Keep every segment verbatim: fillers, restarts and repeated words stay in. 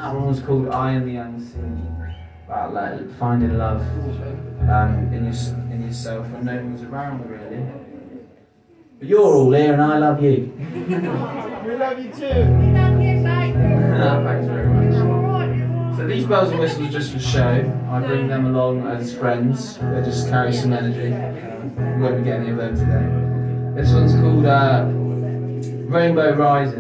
One was called I Am the Unseen, about like finding love um, in your, in yourself when no one's around really. But you're all here and I love you. We love you too. Thanks very much. So these bells and whistles are just for show. I bring them along as friends. They just carry some energy. We won't be getting any of them today. This one's called uh, Rainbow Rising.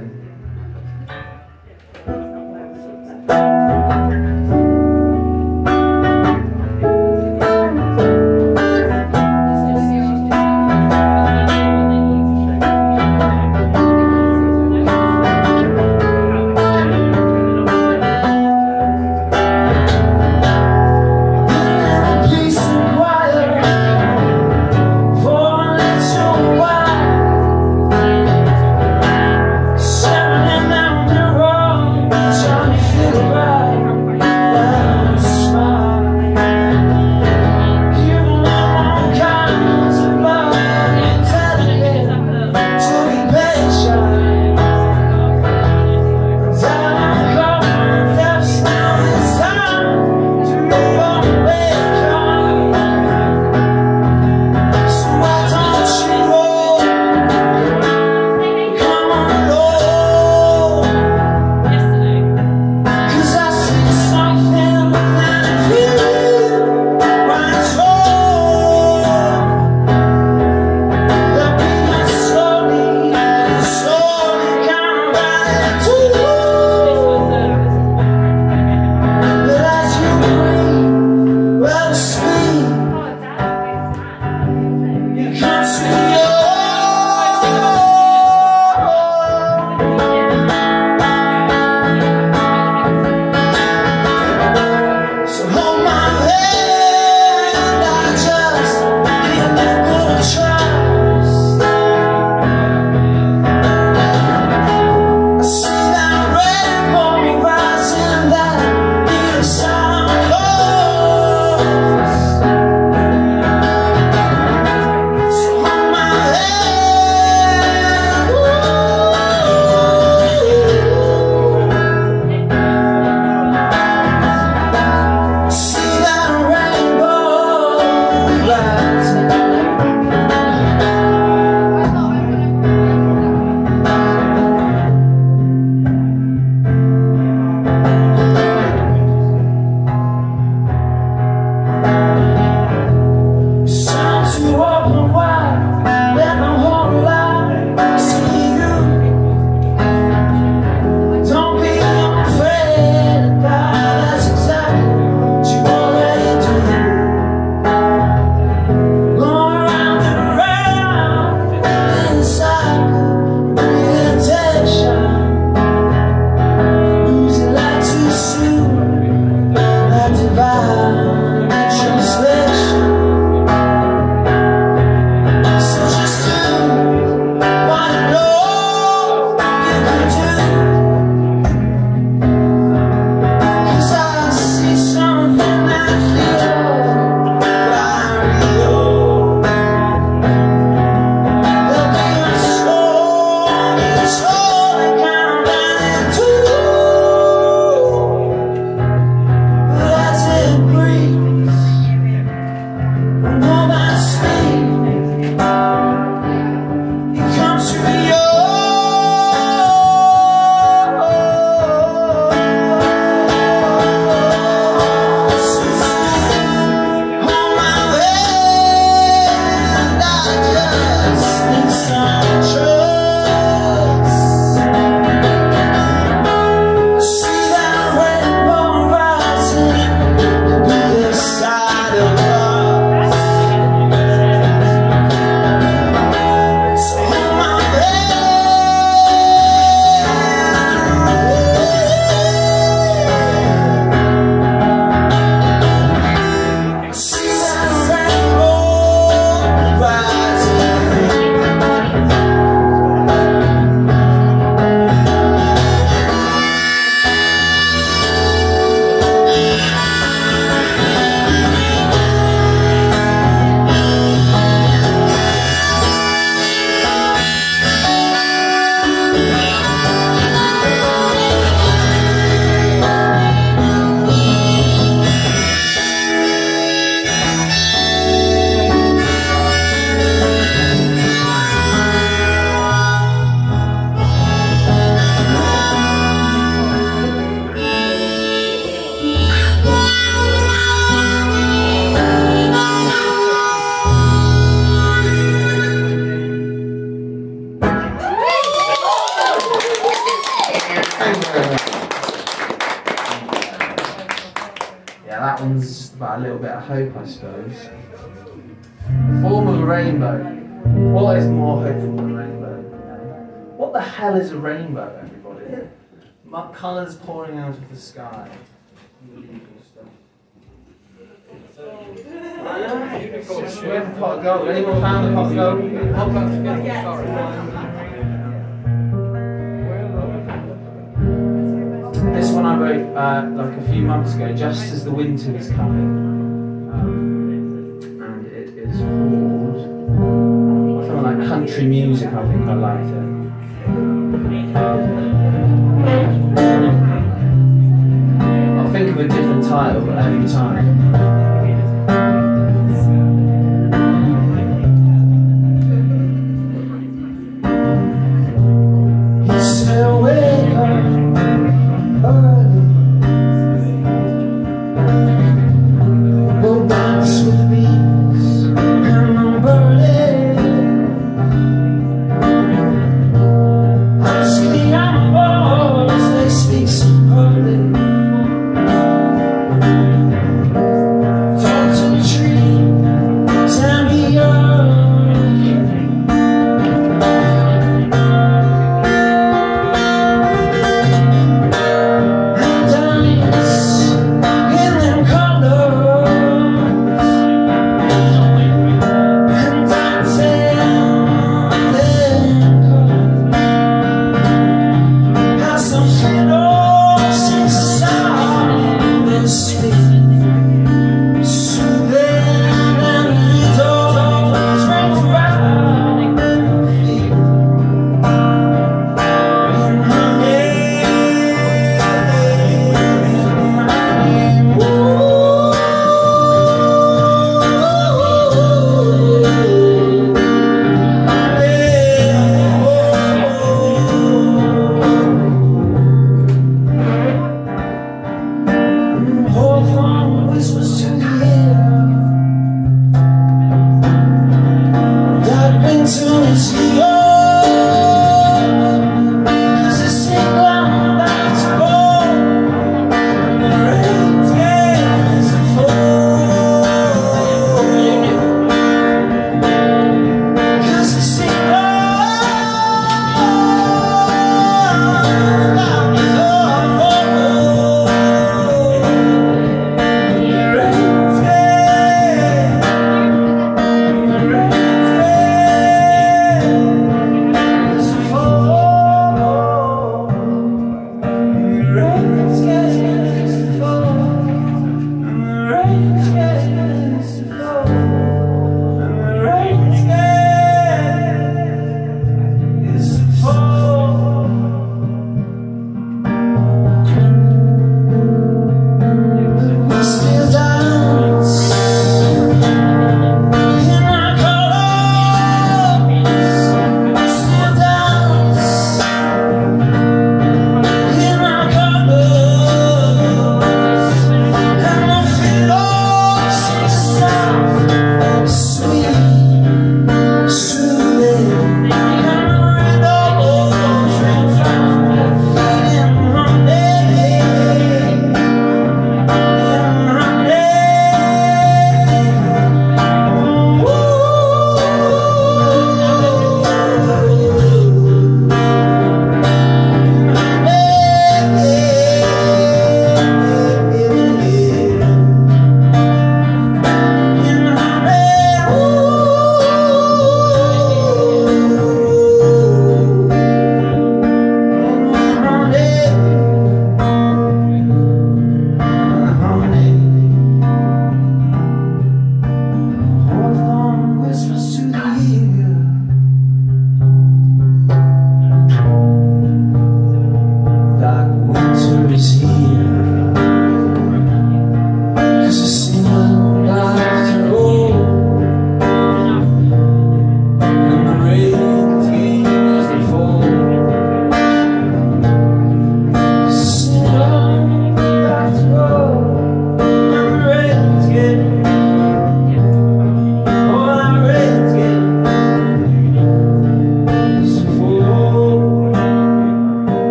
that one's just about a little bit of hope, I suppose. The form of a rainbow. What is more hopeful than a rainbow? You know? What the hell is a rainbow, everybody? Colours pouring out of the sky. Where's the pot of gold? Anyone found the pot of gold? This one I wrote uh, like a few months ago, just as the winter was coming. Um, and it is called something like country music, I think I liked it. I'll think of a different title every time.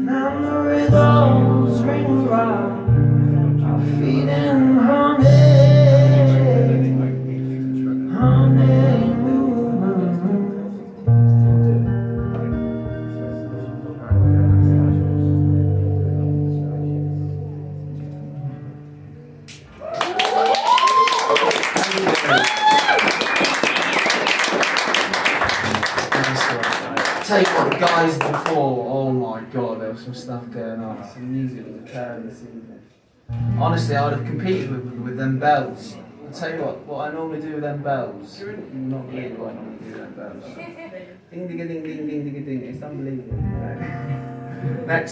And the rhythms ring around our feet and humming, humming movement. Tell you what, the guys before, oh my god, there was some stuff going on. Some music was occurring this evening. Honestly, I would have competed with, with them bells. I'll tell you what, what I normally do with them bells, you will not believe what I normally do with them bells. Ding ding ding ding ding ding ding, it's unbelievable. Next.